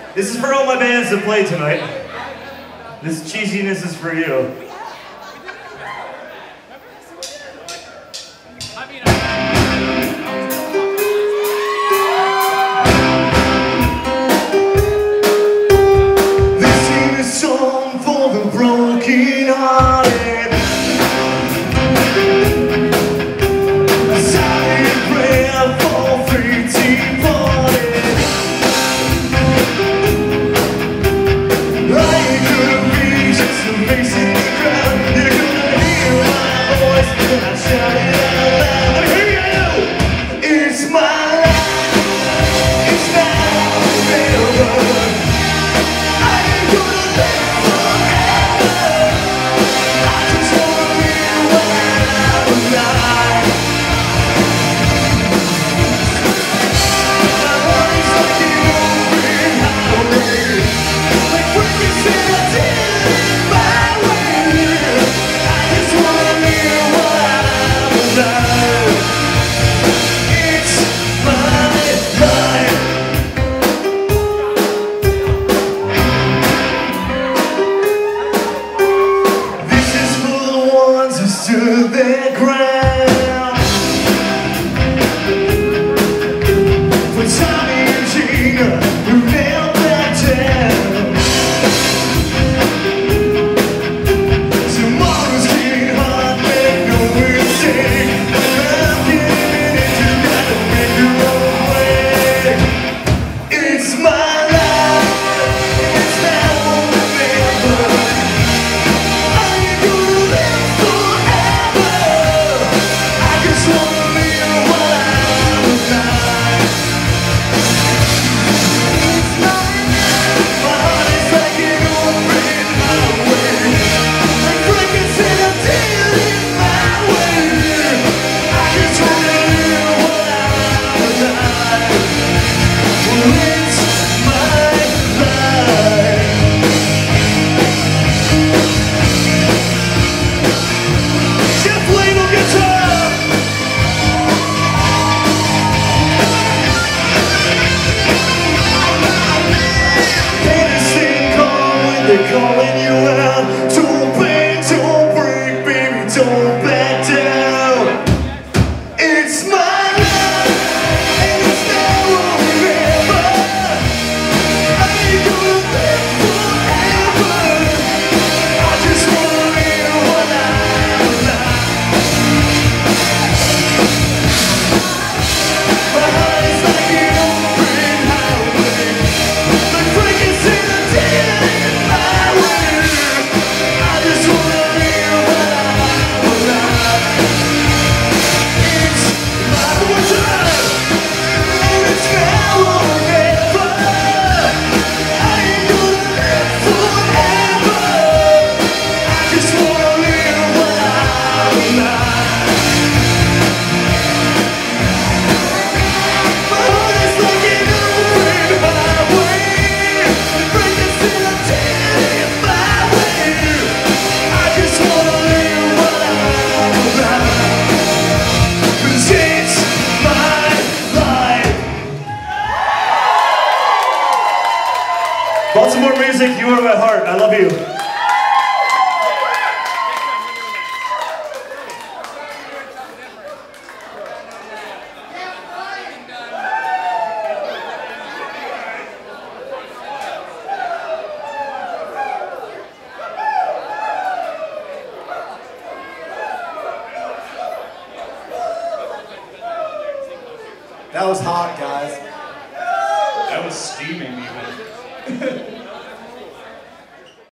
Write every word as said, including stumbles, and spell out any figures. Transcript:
This is for all my bands that play tonight. This cheesiness is for you. This ain't a song for the broken hearted. A silent prayer for fate's departed. Baltimore music, you are my heart. I love you. That was hot, guys. That was steaming even.